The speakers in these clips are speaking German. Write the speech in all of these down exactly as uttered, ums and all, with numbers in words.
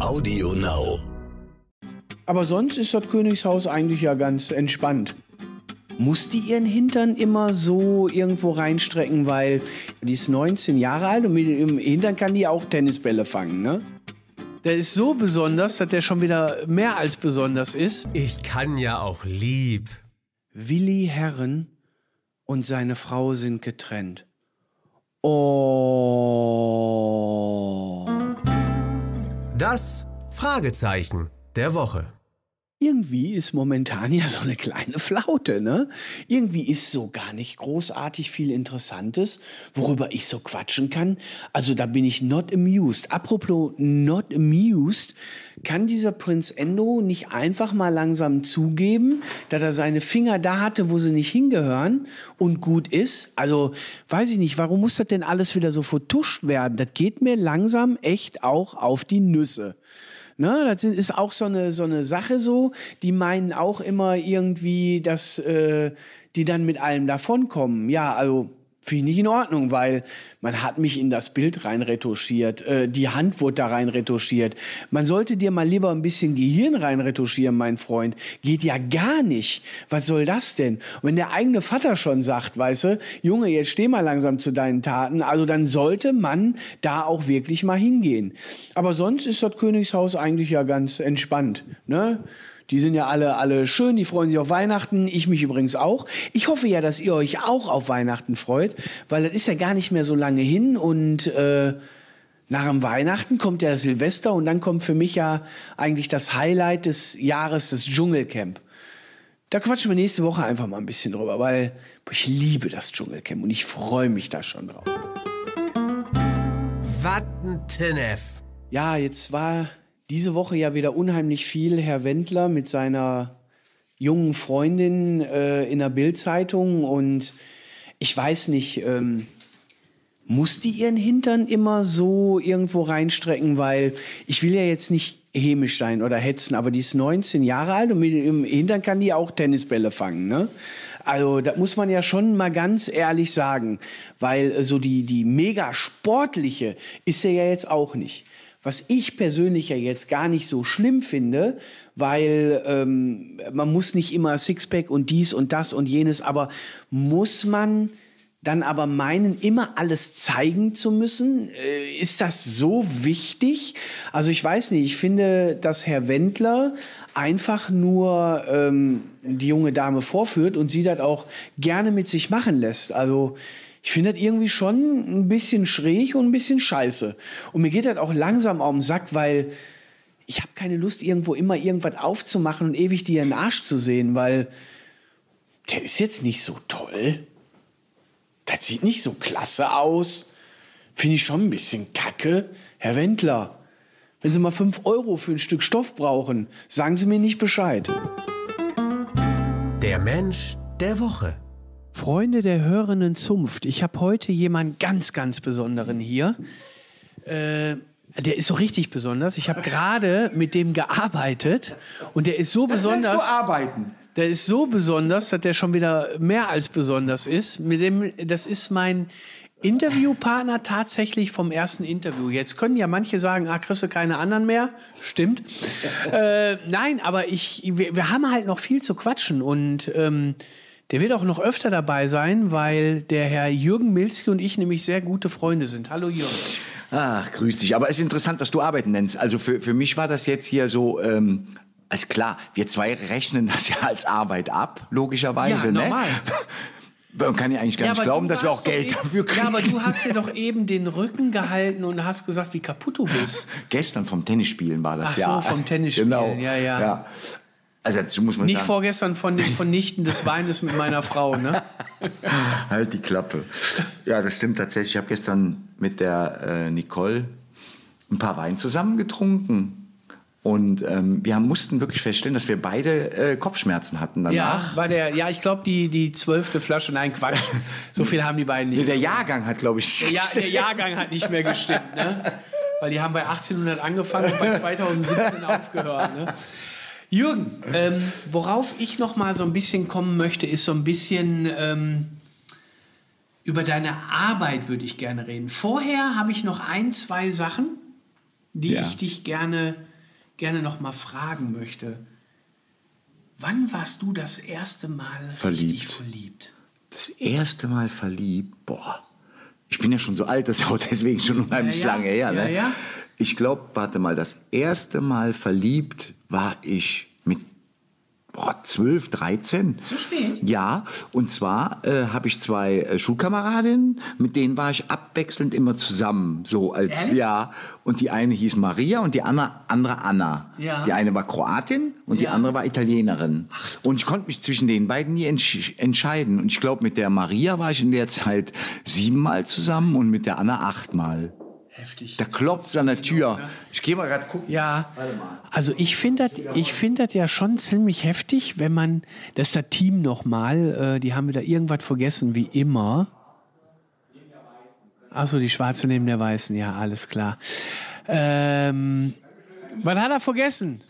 Audio Now. Aber sonst ist das Königshaus eigentlich ja ganz entspannt. Muss die ihren Hintern immer so irgendwo reinstrecken, weil die ist neunzehn Jahre alt und mit dem Hintern kann die auch Tennisbälle fangen, ne? Der ist so besonders, dass der schon wieder mehr als besonders ist. Ich kann ja auch lieb. Willi Herren und seine Frau sind getrennt. Oh. Das Fragezeichen der Woche. Irgendwie ist momentan ja so eine kleine Flaute, ne? Irgendwie ist so gar nicht großartig viel Interessantes, worüber ich so quatschen kann. Also da bin ich not amused. Apropos not amused, kann dieser Prinz Endo nicht einfach mal langsam zugeben, dass er seine Finger da hatte, wo sie nicht hingehören und gut ist? Also weiß ich nicht, warum muss das denn alles wieder so vertuscht werden? Das geht mir langsam echt auch auf die Nüsse. Ne, das ist auch so eine, so eine Sache so, die meinen auch immer irgendwie, dass äh, die dann mit allem davonkommen. Ja, also finde ich nicht in Ordnung, weil man hat mich in das Bild rein retuschiert, äh, die Hand wurde da rein retuschiert. Man sollte dir mal lieber ein bisschen Gehirn rein retuschieren, mein Freund. Geht ja gar nicht. Was soll das denn? Und wenn der eigene Vater schon sagt, weißt du, Junge, jetzt steh mal langsam zu deinen Taten, also dann sollte man da auch wirklich mal hingehen. Aber sonst ist das Königshaus eigentlich ja ganz entspannt, ne? Die sind ja alle, alle schön, die freuen sich auf Weihnachten, ich mich übrigens auch. Ich hoffe ja, dass ihr euch auch auf Weihnachten freut, weil das ist ja gar nicht mehr so lange hin und äh, nach dem Weihnachten kommt ja Silvester und dann kommt für mich ja eigentlich das Highlight des Jahres, das Dschungelcamp. Da quatschen wir nächste Woche einfach mal ein bisschen drüber, weil boah, ich liebe das Dschungelcamp und ich freue mich da schon drauf. Wattentenef. Ja, jetzt war diese Woche ja wieder unheimlich viel Herr Wendler mit seiner jungen Freundin äh, in der Bild-Zeitung und ich weiß nicht, ähm, muss die ihren Hintern immer so irgendwo reinstrecken, weil ich will ja jetzt nicht hämisch sein oder hetzen, aber die ist neunzehn Jahre alt und mit dem Hintern kann die auch Tennisbälle fangen, ne? Also das muss man ja schon mal ganz ehrlich sagen, weil so die, die mega sportliche ist sie ja jetzt auch nicht. Was ich persönlich ja jetzt gar nicht so schlimm finde, weil ähm, man muss nicht immer Sixpack und dies und das und jenes, aber muss man dann aber meinen, immer alles zeigen zu müssen? Äh, ist das so wichtig? Also ich weiß nicht, ich finde, dass Herr Wendler einfach nur ähm, die junge Dame vorführt und sie das auch gerne mit sich machen lässt. Also ich finde das irgendwie schon ein bisschen schräg und ein bisschen scheiße. Und mir geht das auch langsam auf den Sack, weil ich habe keine Lust, irgendwo immer irgendwas aufzumachen und ewig dir in den Arsch zu sehen, weil der ist jetzt nicht so toll. Das sieht nicht so klasse aus. Finde ich schon ein bisschen kacke. Herr Wendler, wenn Sie mal fünf Euro für ein Stück Stoff brauchen, sagen Sie mir nicht Bescheid. Der Mensch der Woche. Freunde der hörenden Zunft, ich habe heute jemanden ganz, ganz Besonderen hier. Äh, der ist so richtig besonders. Ich habe gerade mit dem gearbeitet und der ist so das besonders. Du arbeiten. Der ist so besonders, dass der schon wieder mehr als besonders ist. Mit dem, das ist mein Interviewpartner tatsächlich vom ersten Interview. Jetzt können ja manche sagen, ah, kriegst du keine anderen mehr? Stimmt. äh, nein, aber ich, wir, wir haben halt noch viel zu quatschen und ähm, der wird auch noch öfter dabei sein, weil der Herr Jürgen Milzki und ich nämlich sehr gute Freunde sind. Hallo Jürgen. Ach, grüß dich. Aber es ist interessant, was du arbeiten nennst. Also für, für mich war das jetzt hier so, ähm, als klar, wir zwei rechnen das ja als Arbeit ab, logischerweise. Ja, ne? normal. Man kann ja eigentlich gar Ja, nicht aber glauben, du dass wir warst auch doch Geld eben- dafür kriegen. Ja, aber du hast dir doch eben den Rücken gehalten und hast gesagt, wie kaputt du bist. Gestern vom Tennisspielen war das Ach so, ja. vom Tennisspielen, Genau. ja, ja. ja. Also dazu muss man Nicht sagen, vorgestern von dem Vernichten des Weines mit meiner Frau, ne? halt die Klappe. Ja, das stimmt tatsächlich. Ich habe gestern mit der äh, Nicole ein paar Wein zusammen getrunken. Und ähm, wir haben, mussten wirklich feststellen, dass wir beide äh, Kopfschmerzen hatten danach. Ja, war der, ja, ich glaube, die, die zwölfte Flasche, nein, Quatsch. So viel haben die beiden nicht. Nee, der Jahrgang hat, glaube ich... Der, ja der Jahrgang hat nicht mehr gestimmt, ne? Weil die haben bei achtzehnhundert angefangen und bei zweitausendsiebzehn aufgehört, ne? Jürgen, ähm, worauf ich noch mal so ein bisschen kommen möchte, ist so ein bisschen ähm, über deine Arbeit würde ich gerne reden. Vorher habe ich noch ein, zwei Sachen, die Ja. ich dich gerne gerne noch mal fragen möchte. Wann warst du das erste Mal Verliebt. richtig verliebt? Das erste Mal verliebt, boah. Ich bin ja schon so alt, das ist ja auch deswegen schon unheimlich Ja, ja. lange her. Ne? Ja, ja. Ich glaube, warte mal, das erste Mal verliebt war ich mit boah, zwölf, dreizehn. So spät? Ja, und zwar äh, habe ich zwei äh, Schulkameradinnen, mit denen war ich abwechselnd immer zusammen. So als, Ehrlich? ja. Und die eine hieß Maria und die andere, andere Anna. Ja. Die eine war Kroatin und die Ja. andere war Italienerin. Und ich konnte mich zwischen den beiden nie entsch entscheiden. Und ich glaube, mit der Maria war ich in der Zeit siebenmal zusammen und mit der Anna achtmal. Heftig. Da klopft es an der Tür. Ich gehe mal gerade gucken. Ja, also ich finde das, ich finde das ja schon ziemlich heftig, wenn man, das ist das Team nochmal, äh, die haben wieder irgendwas vergessen, wie immer. Achso, die Schwarze neben der Weißen, ja, alles klar. Ähm, was hat er vergessen?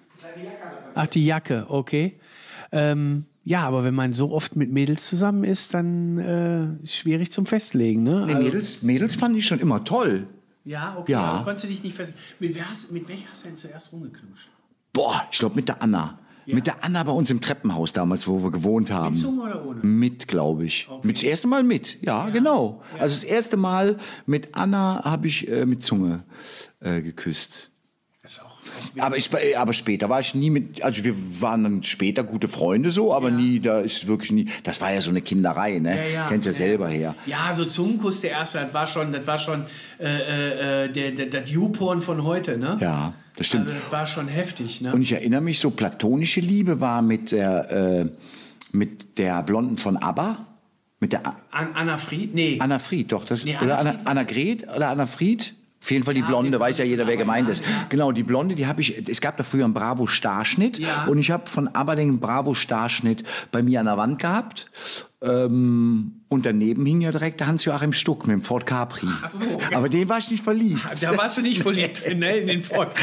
Ach, die Jacke, okay. Ähm, ja, aber wenn man so oft mit Mädels zusammen ist, dann äh, ist schwierig zum Festlegen, ne? Nee, Also- Mädels, Mädels fand ich schon immer toll. Ja, okay, Ja. aber konntest du dich nicht fest. Mit, wer hast, mit welcher hast du denn zuerst rumgeknutscht? Boah, ich glaube mit der Anna. Mit der Anna bei uns im Treppenhaus damals, wo wir gewohnt haben. Mit Zunge oder ohne? Mit, glaube ich. Mit das erste Mal mit, ja, genau. Also das erste Mal mit Anna habe ich äh, mit Zunge äh, geküsst. Das ist auch. Aber, ich, aber später war ich nie mit, also wir waren dann später gute Freunde so, aber Ja. nie, da ist wirklich nie, das war ja so eine Kinderei, ne? Ja, ja. Kennst ja selber her. Ja, so Zungenkuss der erste, das war schon, das war schon äh, äh, der, der, das YouPorn von heute, ne? Ja, das stimmt. Also das war schon heftig, ne? Und ich erinnere mich, so platonische Liebe war mit der, äh, mit der Blonden von ABBA, mit der A- An, Anna Fried? Nee. Anna Fried, doch. Das, Nee, Anna oder Anna, Fried. Anna Gret oder Anna Fried? Auf jeden Fall die Ja, Blonde, die weiß ja Blonde jeder, von wer ABBA, gemeint ja, ist. ja. Genau, die Blonde, die habe ich, es gab da früher einen Bravo-Starschnitt Ja. und ich habe von ABBA den Bravo-Starschnitt bei mir an der Wand gehabt. Ähm, und daneben hing ja direkt der Hans-Joachim Stuck mit dem Ford Capri. Ach so, okay. Aber den war ich nicht verliebt. Da warst du nicht verliebt, ne, in den Ford.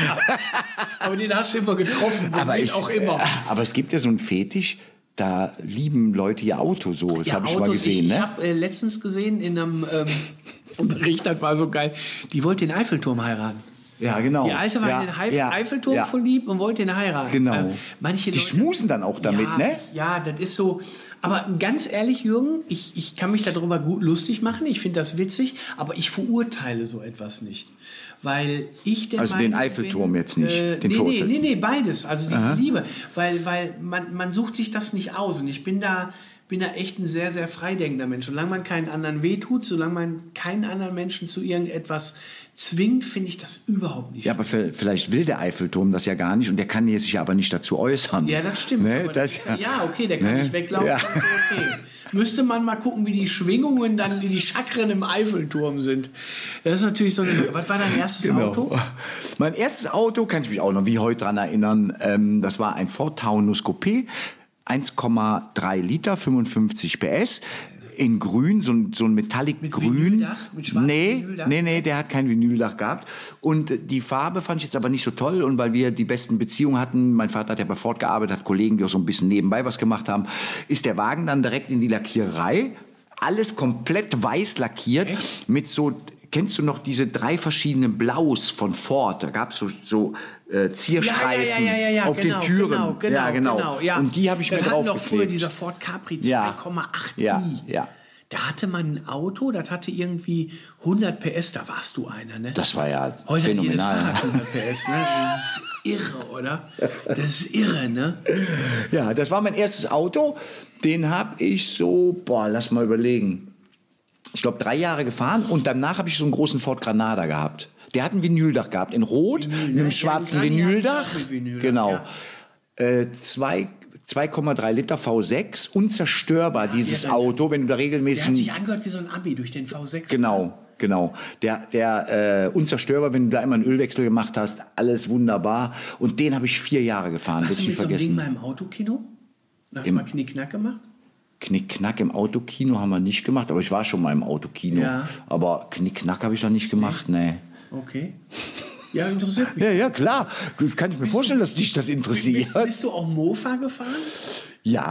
Aber den hast du immer getroffen, aber, womit es, auch immer. äh, aber es gibt ja so einen Fetisch, da lieben Leute ihr Auto so. Das Ja, habe ich Autos, mal gesehen. Ich, ich ne? habe äh, letztens gesehen in einem ähm, Bericht, das war so geil, die wollte den Eiffelturm heiraten. Ja, genau. Die Alte war ja, in den Eif ja, Eiffelturm ja. verliebt und wollte ihn heiraten. Genau. Ähm, manche Die Leute, schmusen dann auch damit, ja, ne? Ja, das ist so. Aber ganz ehrlich, Jürgen, ich, ich kann mich darüber gut lustig machen. Ich finde das witzig, aber ich verurteile so etwas nicht. Weil ich der Also den Meinung Eiffelturm bin, jetzt nicht, Äh, den nee, nee, verurteilst nee, du? nee, beides. Also diese Liebe. Weil, weil man, man sucht sich das nicht aus. Und ich bin da, bin da echt ein sehr, sehr freidenkender Mensch. Solange man keinen anderen wehtut, solange man keinen anderen Menschen zu irgendetwas zwingt, finde ich das überhaupt nicht. Ja, aber v- vielleicht will der Eiffelturm das ja gar nicht und der kann sich ja aber nicht dazu äußern. Ja, das stimmt. Ne? aber Das, das ist ja, ja, okay, der kann Ne? nicht weglaufen. Ja. das ist Okay. Müsste man mal gucken, wie die Schwingungen dann, wie die Chakren im Eiffelturm sind. Das ist natürlich so eine. Was war dein erstes Genau. Auto? Mein erstes Auto, kann ich mich auch noch wie heute dran erinnern, ähm, das war ein Ford Taunus Coupé, eins Komma drei Liter, fünfundfünfzig P S. In grün, so ein, so ein Metallic Mit grün. Vinyldach? Mit schwarzem nee, Vinyldach? nee, nee, der hat kein Vinyldach gehabt. Und äh, die Farbe fand ich jetzt aber nicht so toll. Und weil wir die besten Beziehungen hatten, mein Vater hat ja bei Ford gearbeitet, hat Kollegen, die auch so ein bisschen nebenbei was gemacht haben, ist der Wagen dann direkt in die Lackiererei. Alles komplett weiß lackiert. Mit so, kennst du noch diese drei verschiedenen Blaus von Ford? Da gab es so, so äh, Zierstreifen ja, ja, ja, ja, auf genau, den Türen. Genau, genau, ja, genau. genau, ja. Und die habe ich das mir hatten drauf doch früher geklebt. dieser Ford Capri Ja. zwei Komma acht i. Ja, ja. Da hatte man ein Auto, das hatte irgendwie hundert P S, da warst du einer, ne? Das war ja Heute hat jedes phänomenal. Fahrrad hundert P S, ne? Das ist irre, oder? Das ist irre, ne? Ja, das war mein erstes Auto. Den habe ich so, boah, lass mal überlegen. Ich glaube, drei Jahre gefahren und danach habe ich so einen großen Ford Granada gehabt. Der hat ein Vinyldach gehabt, in Rot, Vinyl, mit ne? einem schwarzen Ja, die Grandi Vinyldach. hatten auch mit Vinyldach, Genau. ja. Äh, zwei, zwei Komma drei Liter V sechs, unzerstörbar, dieses ja, ja. Auto, wenn du da Der regelmäßig... hat sich angehört wie so ein Abi durch den V sechs. Genau, genau. Der, der äh, unzerstörbar, wenn du da immer einen Ölwechsel gemacht hast, alles wunderbar. Und den habe ich vier Jahre gefahren, Hast das du ich mit so einem Ding vergessen. mal im Autokino? Hast du Im- mal Knickknack gemacht? Knickknack im Autokino haben wir nicht gemacht, aber ich war schon mal im Autokino. Ja. Aber Knickknack habe ich da nicht gemacht, nee. Okay. Ja, interessiert mich. Ja, ja, klar. Kann ich mir vorstellen, dass dich das Bist, interessiert. bist du auch Mofa gefahren? Ja,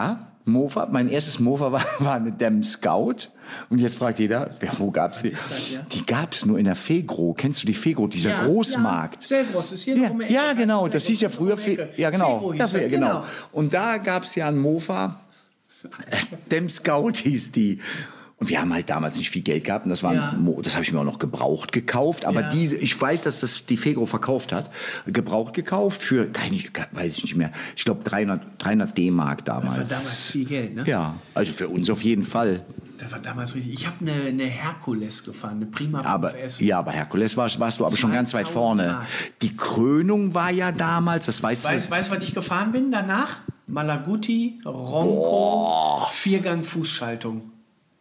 Mofa, mein erstes Mofa war, war eine Dem Scout. Und jetzt fragt jeder, wer, wo gab's die? das, ja? Die gab's nur in der Fegro. Kennst du die Fegro, dieser Ja, Großmarkt? Ja, Selgros ist hier Ja, noch um die Ecke. ja, genau, das hieß ja ist früher, noch um die Fe Ecke. ja genau, Fegro hieß ja, das, Fe genau. Und da gab's ja einen Mofa, Dem Scout hieß die. Und wir haben halt damals nicht viel Geld gehabt und das war, Ja. Mo- das habe ich mir auch noch gebraucht gekauft. Aber Ja. diese, ich weiß, dass das die Fegro verkauft hat, gebraucht gekauft für, keine, weiß ich nicht mehr, ich glaube dreihundert D-Mark damals. Das war damals viel Geld, ne? Ja, also für uns auf jeden Fall. Das war damals richtig. Ich habe eine, eine Herkules gefahren, eine Prima Aber, fünf S. ja, aber Herkules warst, warst du aber schon ganz weit zweitausend vorne. Mark. Die Krönung war ja damals, das weißt Weißt du. du, was ich gefahren bin danach? Malaguti, Ronco, Viergang-Fußschaltung.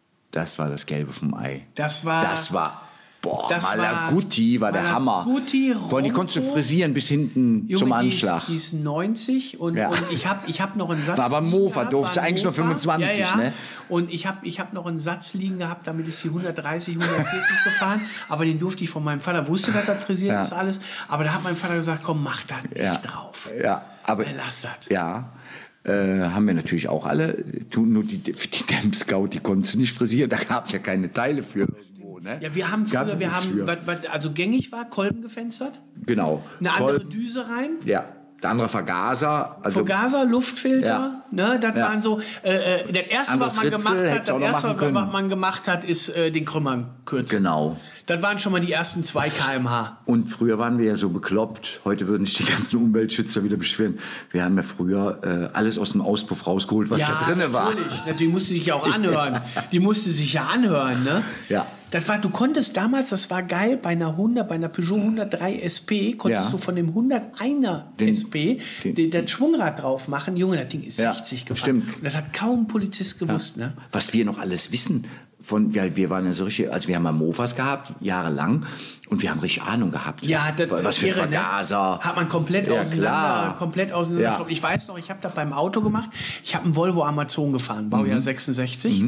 Das war das Gelbe vom Ei. Das war... Das war, boah, Das war- Malaguti war, der Hammer. Malaguti, Vor allem, die konntest du Ronco. frisieren bis hinten Junge, zum die ist, Anschlag. die ist neunzig und, Ja. und ich habe ich hab noch einen Satz. War aber ein liegen Mofa, gehabt, durfte war ein eigentlich nur Mofa. fünfundzwanzig, ja, ja. ne? Und ich habe ich hab noch einen Satz liegen gehabt, damit ist die hundertdreißig, hundertvierzig gefahren. Aber den durfte ich von meinem Vater, wusste, dass das frisiert Ja. ist alles. Aber da hat mein Vater gesagt, komm, mach da nicht Ja. drauf. Ja, aber Lass das. ja, äh, haben wir natürlich auch alle. Tun nur die, die Dem Scout, die konntest du nicht frisieren. Da gab es ja keine Teile für irgendwo. Ne? Ja, wir haben Gab's früher, wir nichts haben, für. was, was also gängig war, Kolben gefenstert, Genau. eine andere Kolben, Düse rein. ja, der andere Vergaser. Also Vergaser, Luftfilter, Ja. ne, das Ja. waren so, äh, äh, das erste, Anderes was man Ritzel gemacht hat, hättest du auch das noch erste, machen können. was man gemacht hat, ist äh, den Krümmern kürzen. Genau. Das waren schon mal die ersten zwei Kilometer pro Stunde. Und früher waren wir ja so bekloppt. Heute würden sich die ganzen Umweltschützer wieder beschweren. Wir haben ja früher äh, alles aus dem Auspuff rausgeholt, was da drinnen war. natürlich. Die musste sich ja auch anhören. Die musste sich ja anhören, ne? Ja. Das war, du konntest damals, das war geil, bei einer hundert, bei einer Peugeot hundertdrei S P, konntest Ja. du von dem hunderteiner Den- S P den- den, das Schwungrad drauf machen. Junge, das Ding ist Ja, sechzig gefahren. stimmt. Und das hat kaum ein Polizist gewusst, ne? Was wir noch alles wissen, von, wir, wir waren ja so richtig, also wir haben ja Mofas gehabt, jahrelang, und wir haben richtig Ahnung gehabt. Ja, das was für irre, ne? Vergaser. Hat man komplett Ja, auseinander, klar. komplett auseinander. Ja. Ich weiß noch, ich habe das beim Auto gemacht. Ich habe einen Volvo Amazon gefahren, Baujahr sechsundsechzig.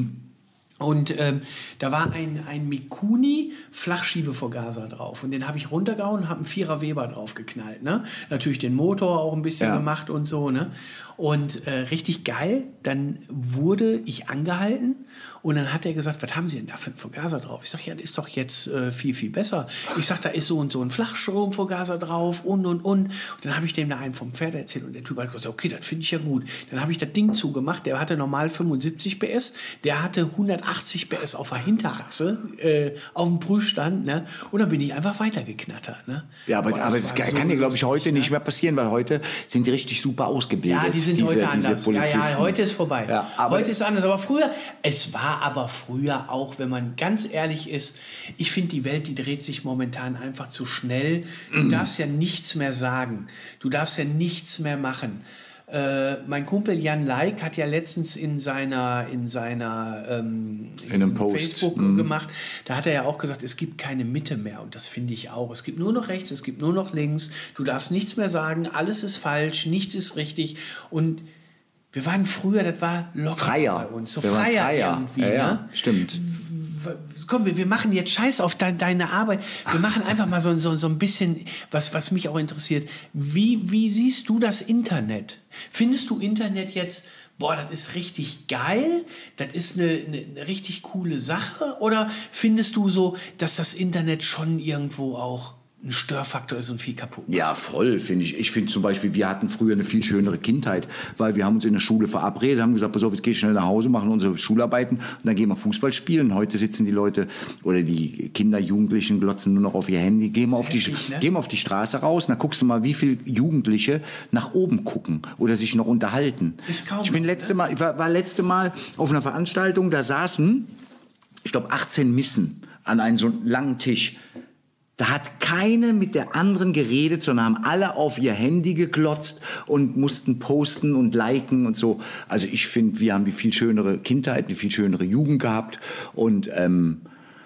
Und ähm, da war ein, ein Mikuni Flachschiebevergaser drauf. Und den habe ich runtergehauen und habe einen Vierer Weber drauf geknallt. Ne? Natürlich den Motor auch ein bisschen Ja. gemacht und so. Ne? Und äh, richtig geil. Dann wurde ich angehalten und dann hat er gesagt, was haben Sie denn da für einen Vergaser drauf? Ich sage, ja, das ist doch jetzt äh, viel, viel besser. Ich sage, da ist so und so ein Flachstromvergaser drauf und, und, und. Und dann habe ich dem da einen vom Pferd erzählt und der Typ hat gesagt, okay, das finde ich ja gut. Dann habe ich das Ding zugemacht. Der hatte normal fünfundsiebzig P S. Der hatte hundertachtzig P S auf der Hinterachse, äh, auf dem Prüfstand. Ne? Und dann bin ich einfach weitergeknattert. Ne? Ja, aber, Boah, aber das war kann so dir, glaube ich, lustig, heute ne? nicht mehr passieren, weil heute sind die richtig super ausgebildet. Ja, die sind diese, heute diese anders. Ja, Polizisten. ja, heute ist vorbei. Ja, aber- heute ist anders. Aber früher, es war aber früher auch, wenn man ganz ehrlich ist, ich finde, die Welt, die dreht sich momentan einfach zu schnell. Du Mhm. darfst ja nichts mehr sagen. Du darfst ja nichts mehr machen. Äh, mein Kumpel Jan Leik hat ja letztens in seiner, in seiner ähm, In einem diesem Post. Facebook Mhm. gemacht, da hat er ja auch gesagt, es gibt keine Mitte mehr und das finde ich auch. Es gibt nur noch rechts, es gibt nur noch links, du darfst nichts mehr sagen, alles ist falsch, nichts ist richtig und wir waren früher, das war locker Freier. bei uns, so Wir waren freier, freier. irgendwie. Ja, ja, ne? stimmt. Komm, wir, wir machen jetzt Scheiß auf de, deine Arbeit. Wir machen einfach mal so, so, so ein bisschen, was, was mich auch interessiert. Wie, wie siehst du das Internet? Findest du Internet jetzt, boah, das ist richtig geil, das ist eine, eine, eine richtig coole Sache? Oder findest du so, dass das Internet schon irgendwo auch ein Störfaktor ist und viel kaputt macht? Ja, voll, finde ich. Ich finde zum Beispiel, wir hatten früher eine viel schönere Kindheit, weil wir haben uns in der Schule verabredet, haben gesagt, pass auf, jetzt geh schnell nach Hause, machen unsere Schularbeiten und dann gehen wir Fußball spielen. Heute sitzen die Leute oder die Kinder, Jugendlichen glotzen nur noch auf ihr Handy. Gehen wir auf, die, heftig, ne? gehen wir auf die Straße raus und dann guckst du mal, wie viele Jugendliche nach oben gucken oder sich noch unterhalten. Ist kaum ich bin noch, letzte ne? Mal, ich war, war letzte Mal auf einer Veranstaltung, da saßen, ich glaube, achtzehn Missen an einem so langen Tisch. Da hat keine mit der anderen geredet, sondern haben alle auf ihr Handy geglotzt und mussten posten und liken und so. Also ich finde, wir haben die viel schönere Kindheit, die viel schönere Jugend gehabt. Und ähm,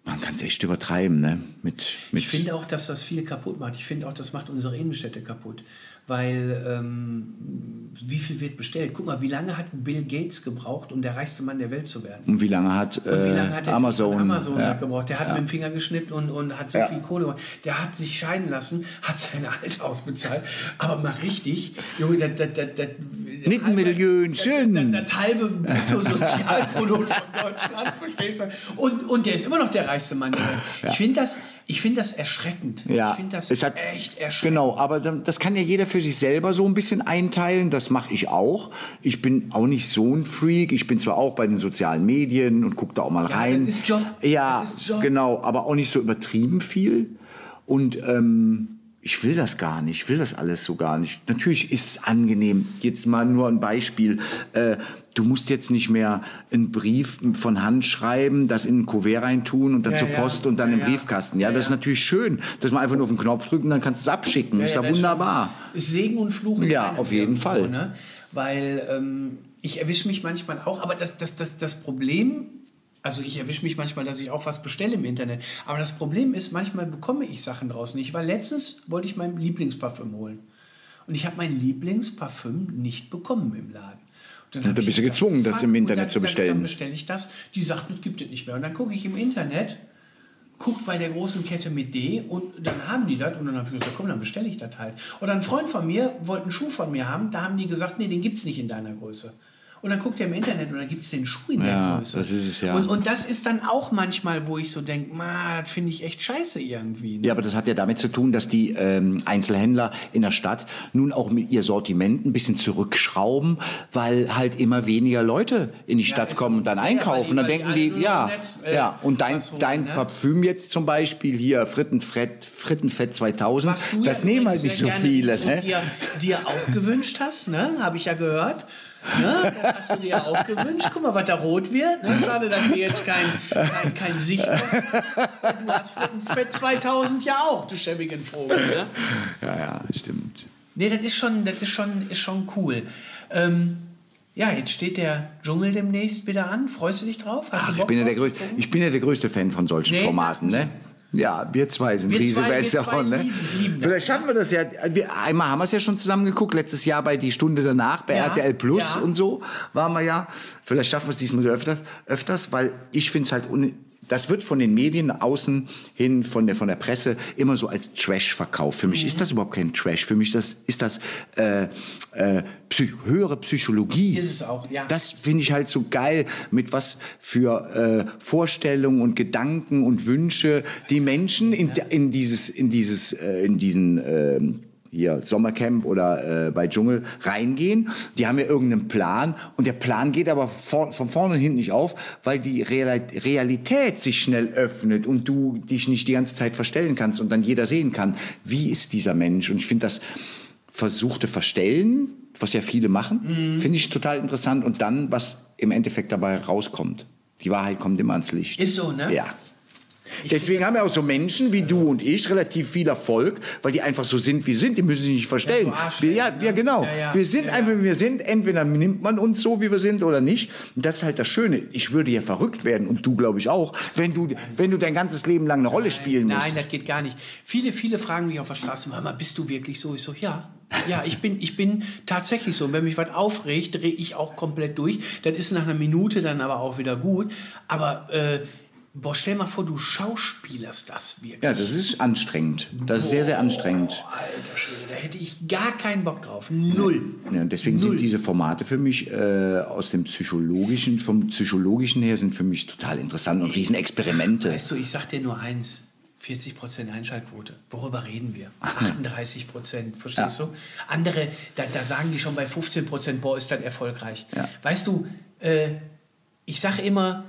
Man kann es echt übertreiben, ne? Mit, mit Ich finde auch, dass das viel kaputt macht. Ich finde auch, das macht unsere Innenstädte kaputt. Weil, ähm, wie viel wird bestellt? Guck mal, wie lange hat Bill Gates gebraucht, um der reichste Mann der Welt zu werden? Und wie lange hat, äh, Und wie lange hat der Amazon, Amazon ja. gebraucht? Der hat Ja. mit dem Finger geschnippt und, und hat so Ja. viel Kohle gemacht. Der hat sich scheiden lassen, hat sein Alter ausbezahlt. Aber mal richtig, Junge, das, das, das, das, Nicht ein Millionchen. Das, das, das halbe Bruttosozialprodukt von Deutschland, verstehst du? Und, und der ist immer noch der reichste Mann der Welt. Ja. Ich finde das, ich find das erschreckend. Ja, Ich finde das es hat, echt erschreckend. Genau, aber dann, das kann ja jeder für sich selber so ein bisschen einteilen. Das mache ich auch. Ich bin auch nicht so ein Freak. Ich bin zwar auch bei den sozialen Medien und gucke da auch mal Ja, rein. das ist Job. Ja, Das ist Job. genau, aber auch nicht so übertrieben viel. Und ähm, ich will das gar nicht. Ich will das alles so gar nicht. Natürlich ist es angenehm. Jetzt mal nur ein Beispiel. Äh, Du musst jetzt nicht mehr einen Brief von Hand schreiben, das in ein Kuvert reintun und dann Ja, zur ja. Post und dann Ja, im ja. Briefkasten. Ja, Ja, das ist ja. natürlich schön, dass man einfach nur auf den Knopf drückt und dann kannst du es abschicken. Ja, ist ja, ja das wunderbar. schon- Ist Segen und Fluch. in Ja, einem auf jeden irgendwo, Fall. Ne? Weil ähm, ich erwische mich manchmal auch, aber das, das, das, das Problem, also ich erwische mich manchmal, dass ich auch was bestelle im Internet, aber das Problem ist, manchmal bekomme ich Sachen draußen nicht, weil letztens wollte ich mein Lieblingsparfüm holen und ich habe mein Lieblingsparfüm nicht bekommen im Laden. Und Und hab da ich bist du gedacht, gezwungen, das fuck, im und Internet dann, zu bestellen. Dann, dann bestelle ich das, die sagt, das gibt es nicht mehr. Und dann gucke ich im Internet, guckt bei der großen Kette mit D und dann haben die das und dann habe ich gesagt, komm, dann bestelle ich das halt. Oder ein Freund von mir wollte einen Schuh von mir haben, da haben die gesagt, nee, den gibt es nicht in deiner Größe. Und dann guckt er im Internet und dann gibt es den Schuh in der Ja, Größe. das ist es, ja. Und, und das ist dann auch manchmal, wo ich so denke, das finde ich echt scheiße irgendwie. Ne? Ja, aber das hat ja damit zu tun, dass die ähm, Einzelhändler in der Stadt nun auch mit ihr Sortiment ein bisschen zurückschrauben, weil halt immer weniger Leute in die Stadt ist kommen so. und dann Ja, einkaufen. weil die- dann weil denken die die, alle nur ja, im Netz, äh, ja. Und dein, was holen, dein ne? Parfüm jetzt zum Beispiel hier, Frittenfett, Frittenfett zweitausend, Was du das ja nehmen übrigens halt nicht sehr so gerne viele. isst und Ne? dir, dir auch gewünscht hast, ne? Habe ich ja gehört. Ne? Das hast du dir ja auch gewünscht. Guck mal, was da rot wird. Ne? Schade, dass wir jetzt kein, kein, kein Sicht haben. Du hast Fett zweitausend ja auch, du schäbigen Vogel. Ne? Ja, ja, stimmt. Nee, das ist schon, das ist schon, ist schon cool. Ähm, ja, jetzt steht der Dschungel demnächst wieder an. Freust du dich drauf? Hast Ach, du ich, Bock bin ja der drauf grö- zu gucken? ich bin ja der größte Fan von solchen Nee. Formaten, ne? Ja, wir zwei sind Wir riesige zwei- wir Fans zwei davon, ne? riesig lieben das. Vielleicht schaffen wir das ja. Wir, einmal haben wir es ja schon zusammen geguckt, letztes Jahr bei Die Stunde danach, bei Ja, R T L Plus ja. und so waren wir ja. Vielleicht schaffen wir es diesmal öfters, öfters weil ich finde es halt, un das wird von den Medien außen hin, von der, von der Presse, immer so als Trash verkauft. Für mich Mhm. ist das überhaupt kein Trash. Für mich das, ist das äh, äh, Psy höhere Psychologie. Ist es auch, ja. Das finde ich halt so geil, mit was für äh, Vorstellungen und Gedanken und Wünsche die Menschen in, in dieses, in dieses, äh, in diesen äh, hier Sommercamp oder äh, bei Dschungel reingehen. Die haben ja irgendeinen Plan und der Plan geht aber vor, von vorne und hinten nicht auf, weil die Real Realität sich schnell öffnet und du dich nicht die ganze Zeit verstellen kannst und dann jeder sehen kann, wie ist dieser Mensch. Und ich finde das versuchte Verstellen, was ja viele machen, Mhm. finde ich total interessant. Und dann, was im Endeffekt dabei rauskommt. Die Wahrheit kommt immer ans Licht. Ist so, ne? Ja. Deswegen haben ja auch so Menschen wie du und ich relativ viel Erfolg, weil die einfach so sind, wie sie sind. Die müssen sich nicht verstellen. Ja, so Arschlecken, wir, ja, ne? ja, genau. Ja, ja. Wir sind Ja, einfach, ja. wie wir sind. Entweder nimmt man uns so, wie wir sind, oder nicht. Und das ist halt das Schöne. Ich würde ja verrückt werden, und du, glaube ich, auch, wenn du, wenn du dein ganzes Leben lang eine Rolle spielen Nein, musst. das geht gar nicht. Viele, viele fragen mich auf der Straße, Mama, bist du wirklich so? Ich so, ja. Ja, ich bin, ich bin tatsächlich so. Und wenn mich was aufregt, drehe ich auch komplett durch. Das ist nach einer Minute dann aber auch wieder gut. Aber äh, boah, stell mal vor, du schauspielerst das wirklich. Ja, das ist anstrengend. Das ist sehr, sehr anstrengend. Oh, alter Schwede, da hätte ich gar keinen Bock drauf. Null. Ja, und deswegen Null. sind diese Formate für mich äh, aus dem psychologischen, vom psychologischen her sind für mich total interessant und Riesenexperimente. Weißt du, ich sag dir nur eins. vierzig Prozent Einschaltquote. Worüber reden wir? achtunddreißig Prozent, verstehst Ja. du? Andere, da, da sagen die schon bei fünfzehn Prozent, boah, ist das erfolgreich. Ja. Weißt du, äh, ich sage immer,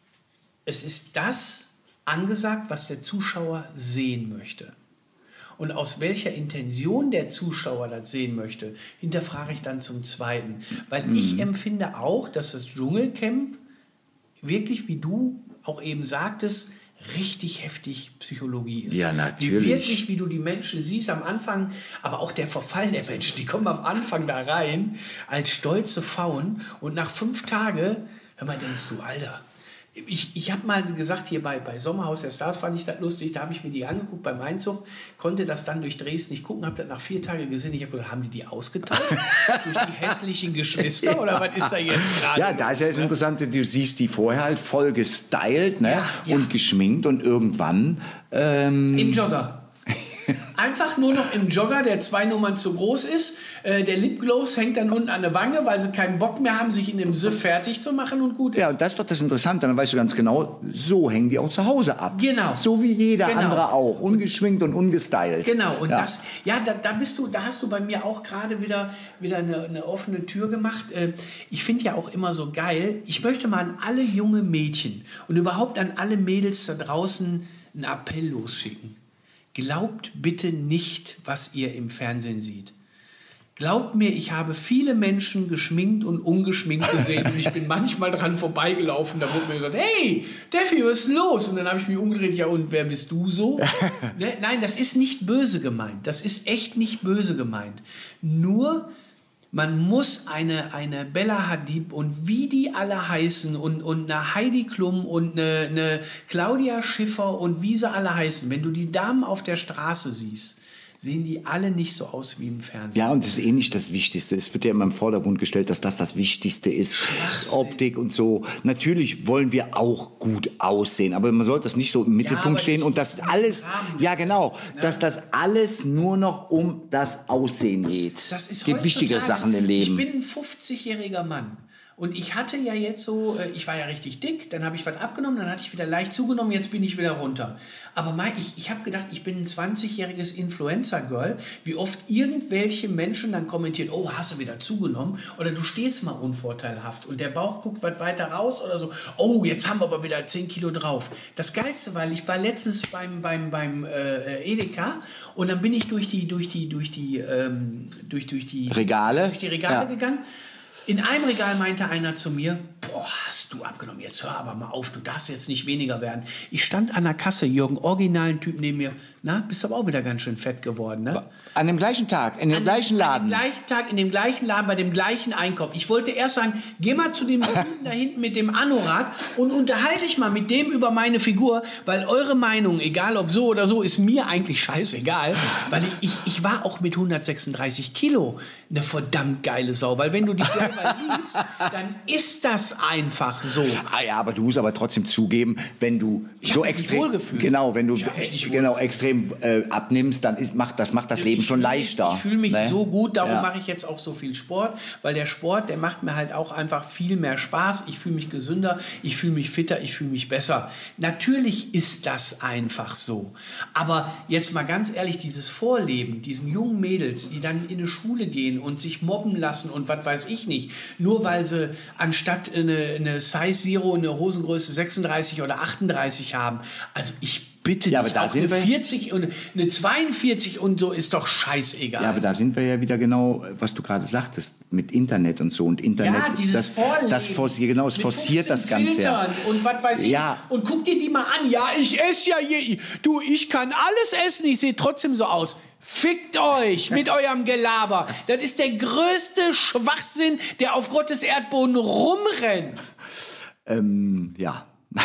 es ist das angesagt, was der Zuschauer sehen möchte. Und aus welcher Intention der Zuschauer das sehen möchte, hinterfrage ich dann zum Zweiten. Weil Mhm. ich empfinde auch, dass das Dschungelcamp wirklich, wie du auch eben sagtest, richtig heftig Psychologie ist. Ja, natürlich. Wie wirklich, wie du die Menschen siehst am Anfang, aber auch der Verfall der Menschen, die kommen am Anfang da rein als stolze Pfauen und nach fünf Tagen, hör mal, denkst du, Alter, Ich, ich habe mal gesagt, hier bei, bei Sommerhaus der Stars fand ich das lustig, da habe ich mir die angeguckt beim Einzug, konnte das dann durch Dresden nicht gucken, habe das nach vier Tagen gesehen. Ich habe gesagt, haben die die ausgetauscht? Durch die hässlichen Geschwister ja. oder was ist da jetzt gerade? Ja, da ist ja das Interessante, du siehst die vorher halt voll gestylt ne? ja, ja. und geschminkt und irgendwann... Ähm, Im Jogger. Einfach nur noch im Jogger, der zwei Nummern zu groß ist. Äh, der Lipgloss hängt dann unten an der Wange, weil sie keinen Bock mehr haben, sich in dem Süff fertig zu machen und gut ist. Ja, und das ist doch das Interessante. Dann weißt du ganz genau, so hängen die auch zu Hause ab. Genau. So wie jeder genau. andere auch. Ungeschminkt und ungestylt. Genau. Und ja. das, ja, da, da bist du, da hast du bei mir auch gerade wieder, wieder eine, eine offene Tür gemacht. Äh, ich finde ja auch immer so geil, ich möchte mal an alle junge Mädchen und überhaupt an alle Mädels da draußen einen Appell losschicken. Glaubt bitte nicht, was ihr im Fernsehen seht. Glaubt mir, ich habe viele Menschen geschminkt und ungeschminkt gesehen und ich bin manchmal dran vorbeigelaufen, da wurde mir gesagt, hey, Steffi, was ist los? Und dann habe ich mich umgedreht, ja und wer bist du so? Ne? Nein, das ist nicht böse gemeint, das ist echt nicht böse gemeint. Nur, man muss eine, eine Bella Hadid und wie die alle heißen und, und eine Heidi Klum und eine, eine Claudia Schiffer und wie sie alle heißen, wenn du die Damen auf der Straße siehst, sehen die alle nicht so aus wie im Fernsehen. Ja, und das ist eh nicht das Wichtigste. Es wird ja immer im Vordergrund gestellt, dass das das Wichtigste ist. Optik und so. Natürlich wollen wir auch gut aussehen, aber man sollte das nicht so im Mittelpunkt ja, stehen und das alles, ja genau, ne? dass das alles nur noch um das Aussehen geht. Das ist es gibt wichtigere Sachen im Leben. Ich bin ein fünfzigjähriger Mann. Und ich hatte ja jetzt so, ich war ja richtig dick, dann habe ich was abgenommen, dann hatte ich wieder leicht zugenommen, jetzt bin ich wieder runter. Aber mein, ich, ich habe gedacht, ich bin ein zwanzigjähriges Influencer-Girl, wie oft irgendwelche Menschen dann kommentieren, oh, hast du wieder zugenommen? Oder du stehst mal unvorteilhaft und der Bauch guckt was weiter raus oder so, oh, jetzt haben wir aber wieder zehn Kilo drauf. Das Geilste, weil ich war letztens beim, beim, beim äh, Edeka und dann bin ich durch die, durch die, durch die, ähm, durch, durch die Regale, durch die Regale ja. gegangen. In einem Regal meinte einer zu mir, boah, hast du abgenommen, jetzt hör aber mal auf, du darfst jetzt nicht weniger werden. Ich stand an der Kasse, Jürgen, originalen Typ neben mir, na, bist aber auch wieder ganz schön fett geworden, ne? An dem gleichen Tag, in dem an, gleichen Laden? An dem gleichen Tag, in dem gleichen Laden, bei dem gleichen Einkauf. Ich wollte erst sagen, geh mal zu dem Typen da hinten mit dem Anorak und unterhalte dich mal mit dem über meine Figur, weil eure Meinung, egal ob so oder so, ist mir eigentlich scheißegal, weil ich, ich, ich war auch mit hundertsechsunddreißig Kilo eine verdammt geile Sau, weil wenn du dich selber liebst, dann ist das einfach so. Ah ja, aber du musst aber trotzdem zugeben, wenn du ich so mich extrem, wohlgefühlt. genau, wenn du Ich hab mich nicht genau extrem äh, abnimmst, dann ist, macht das macht das Leben ich schon fühl, leichter. Ich fühle mich ne? so gut, darum ja. mache ich jetzt auch so viel Sport, weil der Sport, der macht mir halt auch einfach viel mehr Spaß. Ich fühle mich gesünder, ich fühle mich fitter, ich fühle mich besser. Natürlich ist das einfach so. Aber jetzt mal ganz ehrlich, dieses Vorleben, diesen jungen Mädels, die dann in eine Schule gehen und sich mobben lassen und was weiß ich nicht, nur weil sie anstatt eine, eine Size Zero eine Hosengröße sechsunddreißig oder achtunddreißig haben. Also ich bitte ja, dich, aber da auch sind eine wir, vierzig und eine zweiundvierzig und so ist doch scheißegal. Ja, aber da sind wir ja wieder genau, was du gerade sagtest, mit Internet und so. Und Internet, ja, dieses das, Vorleben. das forciert, genau, es forciert das Ganze. Ja. Und was weiß ich. Ja. Und guck dir die mal an. Ja, ich esse ja je, du, ich kann alles essen, ich sehe trotzdem so aus. Fickt euch mit eurem Gelaber. Das ist der größte Schwachsinn, der auf Gottes Erdboden rumrennt. Ähm, ja. Ja,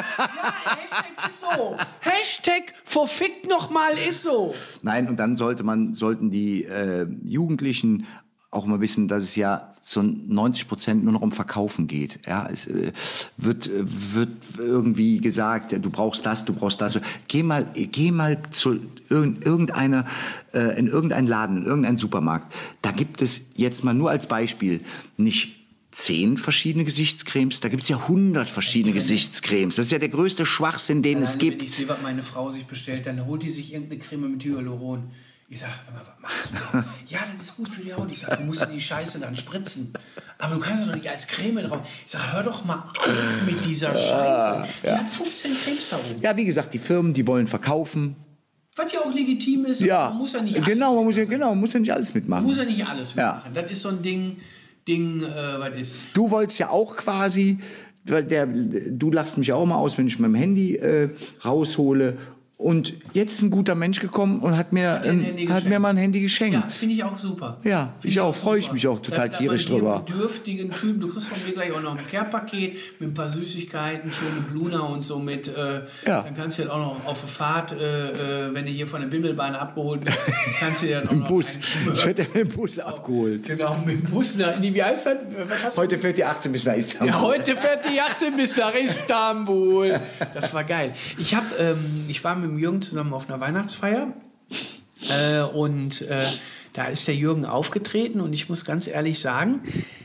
Hashtag ist so. Hashtag verfickt nochmal ist so. Nein, und dann sollte man, sollten die äh, Jugendlichen auch mal wissen, dass es ja zu neunzig Prozent nur noch um Verkaufen geht. Ja, es äh, wird, wird irgendwie gesagt, du brauchst das, du brauchst das. Geh mal, geh mal zu irgendeiner, äh, in irgendeinen Laden, in irgendeinen Supermarkt. Da gibt es jetzt mal nur als Beispiel nicht zehn verschiedene Gesichtscremes, da gibt es ja hundert verschiedene Gesichtscremes. Das ist ja der größte Schwachsinn, den es gibt. Wenn ich sehe, was meine Frau sich bestellt, dann holt die sich irgendeine Creme mit Hyaluron. Ich sage, was machst du da? Ja, das ist gut für die Haut. Ich sage, du musst die Scheiße dann spritzen. Aber du kannst doch nicht als Creme drauf. Ich sage, hör doch mal auf mit dieser Scheiße. Die ja. hat fünfzehn Cremes da oben. Ja, wie gesagt, die Firmen, die wollen verkaufen. Was ja auch legitim ist. Ja, man muss ja nicht alles genau, man muss ja, genau, man muss ja nicht alles mitmachen. Man muss ja nicht alles mitmachen. Ja. Das ist so ein Ding... Ding, äh, was ist. Du wolltest ja auch quasi, der, du lachst mich auch mal aus, wenn ich mein Handy äh, raushole Und jetzt ist ein guter Mensch gekommen und hat mir, Hat dir ein ähm, Handy hat geschenkt. mir mal ein Handy Ja, geschenkt. finde ich auch super. Ja, Find ich auch, freue ich super. mich auch total Da- da tierisch bei dir drüber. bedürftigen Typen, du kriegst von mir gleich auch noch ein Care-Paket mit ein paar Süßigkeiten, schöne Bluna und so mit. Äh, Ja. Dann kannst du ja auch noch auf der Fahrt, äh, äh, wenn du hier von der Bimmelbahn abgeholt bist, kannst du ja auch Im noch Bus. einen schmören. Ich werde mit dem Bus abgeholt. Genau, mit dem Bus nach, nee, wie heißt das? Was hast du? Heute fährt die achtzehn bis nach Istanbul. Ja, heute fährt die achtzehn bis nach Istanbul. Das war geil. Ich, hab, ähm, ich war mit dem Jürgen zusammen auf einer Weihnachtsfeier äh, und äh, da ist der Jürgen aufgetreten und ich muss ganz ehrlich sagen,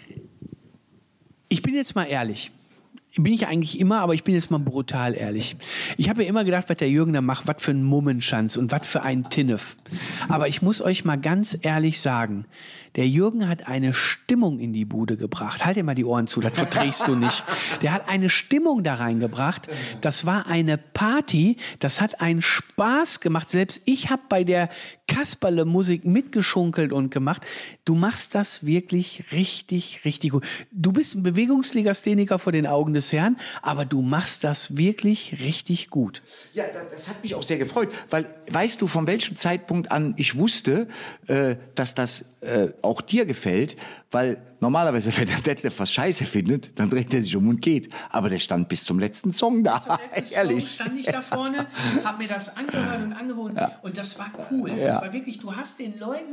ich bin jetzt mal ehrlich. Bin ich eigentlich immer, aber ich bin jetzt mal brutal ehrlich. Ich habe ja immer gedacht, was der Jürgen da macht, was für ein Mummenschanz und was für ein Tinnef. Aber ich muss euch mal ganz ehrlich sagen, der Jürgen hat eine Stimmung in die Bude gebracht. Halt dir mal die Ohren zu, das verträgst du nicht. Der hat eine Stimmung da reingebracht. Das war eine Party, das hat einen Spaß gemacht. Selbst ich habe bei der Kasperle-Musik mitgeschunkelt und gemacht. Du machst das wirklich richtig, richtig gut. Du bist ein Bewegungslegastheniker vor den Augen des Herrn, aber du machst das wirklich richtig gut. Ja, das, das hat mich auch sehr gefreut, weil weißt du, von welchem Zeitpunkt an ich wusste, äh, dass das äh, auch dir gefällt, weil normalerweise, wenn der Detlef was scheiße findet, dann dreht er sich um und geht. Aber der stand bis zum letzten Song da, Zum letzten ehrlich. Song stand ich da vorne, hab mir das angehört und angehört und das war cool. Das Ja. war wirklich, du hast den Leuten,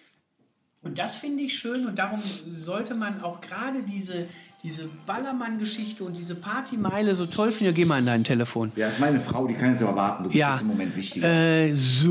und das finde ich schön und darum sollte man auch gerade diese, diese Ballermann-Geschichte und diese Partymeile so toll finden. Ja, geh mal an dein Telefon. Ja, ist meine Frau, die kann jetzt aber warten. Du bist Ja, jetzt im Moment wichtiger. äh,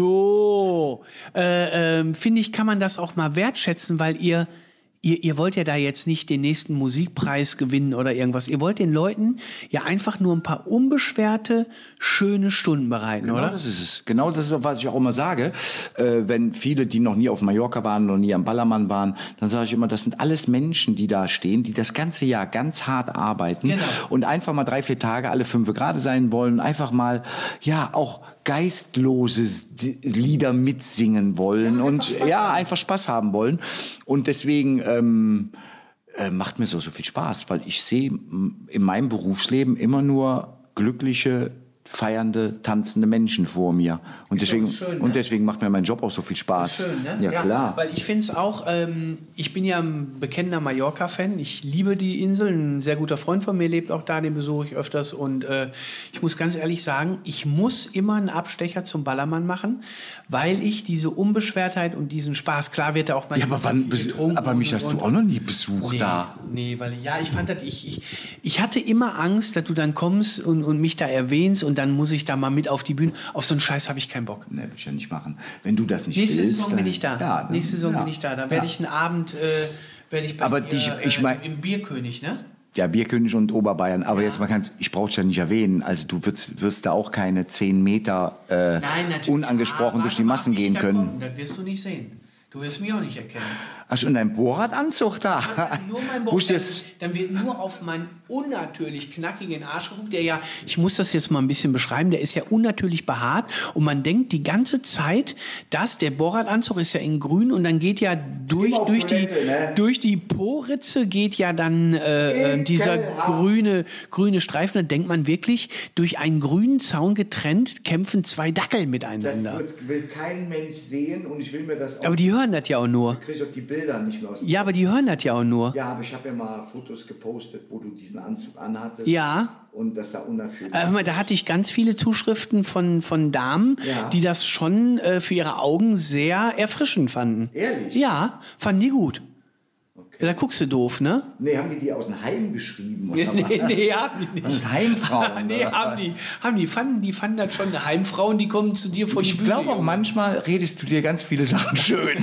so, äh, ähm, finde ich, kann man das auch mal wertschätzen, weil ihr, ihr, ihr wollt ja da jetzt nicht den nächsten Musikpreis gewinnen oder irgendwas. Ihr wollt den Leuten ja einfach nur ein paar unbeschwerte, schöne Stunden bereiten, Genau oder? das ist es. Genau das ist, was ich auch immer sage. Äh, wenn viele, die noch nie auf Mallorca waren, noch nie am Ballermann waren, dann sage ich immer, das sind alles Menschen, die da stehen, die das ganze Jahr ganz hart arbeiten Genau. und einfach mal drei, vier Tage alle fünf gerade sein wollen, einfach mal, ja, auch geistlose D- Lieder mitsingen wollen und ja, einfach Spaß haben wollen. Und deswegen ähm, äh, macht mir so, so viel Spaß, weil ich sehe m, in meinem Berufsleben immer nur glückliche, feiernde, tanzende Menschen vor mir. Und Ist deswegen, doch schön, ne? und deswegen macht mir mein Job auch so viel Spaß. Schön, ne? Ja, klar. Weil ich finde es auch, ähm, ich bin ja ein bekennender Mallorca-Fan. Ich liebe die Insel. Ein sehr guter Freund von mir lebt auch da, den besuche ich öfters. Und äh, ich muss ganz ehrlich sagen, ich muss immer einen Abstecher zum Ballermann machen, weil ich diese Unbeschwertheit und diesen Spaß, klar wird da auch mal... Ja, aber wann, bes- aber mich hast du auch noch nie besucht Nee, da. nee, weil ja, ich fand das, ich, ich, ich hatte immer Angst, dass du dann kommst und, und mich da erwähnst und dann muss ich da mal mit auf die Bühne. Auf so einen Scheiß habe ich keinen Bock. Nee, will ich ja nicht machen. Wenn du das nicht Nächste willst, Saison dann, bin ich da. Ja, dann- Nächste Saison ja, bin ich da. Da werde ja. ich einen Abend, äh, werde ich bei Aber dir, dich- ich mein- äh, im Bierkönig, ne? Ja, Bierkönig und Oberbayern. Aber jetzt mal ganz, ich brauche es ja nicht erwähnen. Also du wirst, wirst da auch keine zehn Meter äh, Nein, natürlich. unangesprochen Ah, durch die warte mal, Massen wie ich gehen da können. komme. Das wirst du nicht sehen. Du wirst mich auch nicht erkennen. Hast du in deinem Bohrradanzug da? Nur mein Wo ist dann, jetzt? dann wird nur auf meinen unnatürlich knackigen Arsch geguckt, der ja, ich muss das jetzt mal ein bisschen beschreiben, der ist ja unnatürlich behaart und man denkt die ganze Zeit, dass der Bohrradanzug ist ja in grün und dann geht ja durch, Immer auf durch, die, Toilette, ne? durch die Po-Ritze geht ja dann äh, äh, dieser Ekelhaft. grüne, grüne Streifen, da denkt man wirklich, durch einen grünen Zaun getrennt kämpfen zwei Dackel miteinander. wird, will kein Mensch sehen und ich will mir das auch... Aber die hören das ja auch nur. kriege auch die Bilder nicht mehr aus dem Ja, aber die hören das ja auch nur. Ja, aber ich habe ja mal Fotos gepostet, wo du diesen Anzug anhattest. Ja. Und das sah unnatürlich Äh, hör mal, da hatte ich ganz viele Zuschriften von, von Damen, Ja. die das schon äh, für ihre Augen sehr erfrischend fanden. Ehrlich? Ja, fanden die gut. Ja, da guckst du doof, ne? Nee, haben die die aus dem Heim geschrieben? Nee, Oder nee, was? nee, haben die nicht. Das ist Heimfrauen. nee, oder haben was? die, haben die, fanden, die fanden das schon Heimfrauen, die kommen zu dir vor die Ich Bühne. glaube auch, Junge. manchmal redest du dir ganz viele Sachen schön.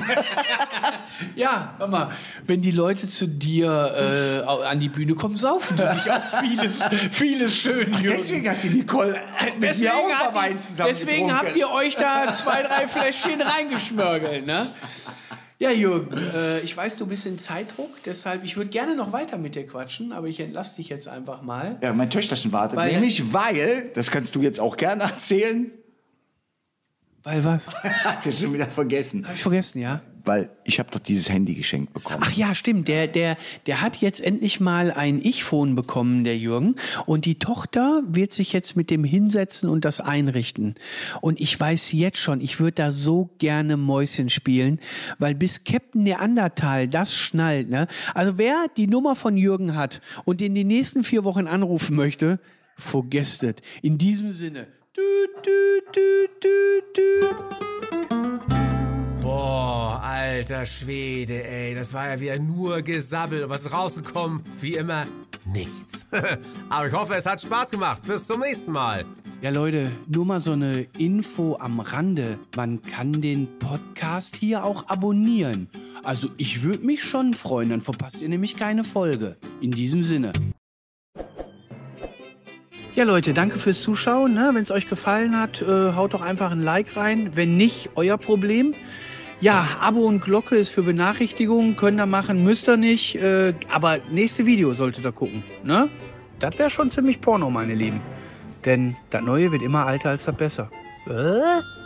Ja, hör mal, wenn die Leute zu dir äh, an die Bühne kommen, saufen die sich auch vieles, vieles schön, Jürgen. Deswegen hat die Nicole mit Deswegen, mir auch hat über Wein die, zusammen deswegen getrunken. habt ihr euch da zwei, drei Fläschchen reingeschmörgelt, ne? Ja, Jürgen, äh, ich weiß, du bist in Zeitdruck, deshalb, ich würde gerne noch weiter mit dir quatschen, aber ich entlasse dich jetzt einfach mal. Ja, mein Töchterchen wartet. Weil- nämlich, weil, das kannst du jetzt auch gerne erzählen, Weil was? hat er schon wieder vergessen. Habe ich vergessen, ja? weil ich habe doch dieses Handy geschenkt bekommen. Ach ja, stimmt. Der, der, der hat jetzt endlich mal ein Ich-Phone bekommen, der Jürgen. Und die Tochter wird sich jetzt mit dem hinsetzen und das einrichten. Und ich weiß jetzt schon, ich würde da so gerne Mäuschen spielen, weil bis Captain Neandertal das schnallt, ne? Also wer die Nummer von Jürgen hat und in den nächsten vier Wochen anrufen möchte, vergesst es. In diesem Sinne. Du, du, du, du, du. Boah, alter Schwede, ey. Das war ja wieder nur Gesabbel. Was ist rausgekommen? Wie immer, nichts. Aber ich hoffe, es hat Spaß gemacht. Bis zum nächsten Mal. Ja, Leute, nur mal so eine Info am Rande. Man kann den Podcast hier auch abonnieren. Also ich würde mich schon freuen, dann verpasst ihr nämlich keine Folge. In diesem Sinne. Ja, Leute, danke fürs Zuschauen. Ne? Wenn es euch gefallen hat, äh, haut doch einfach ein Like rein. Wenn nicht, euer Problem. Ja, Abo und Glocke ist für Benachrichtigungen. Könnt ihr machen, müsst ihr nicht. Äh, aber nächste Video solltet ihr gucken. Ne? Das wäre schon ziemlich Porno, meine Lieben. Denn das Neue wird immer alter als das Besser. Äh?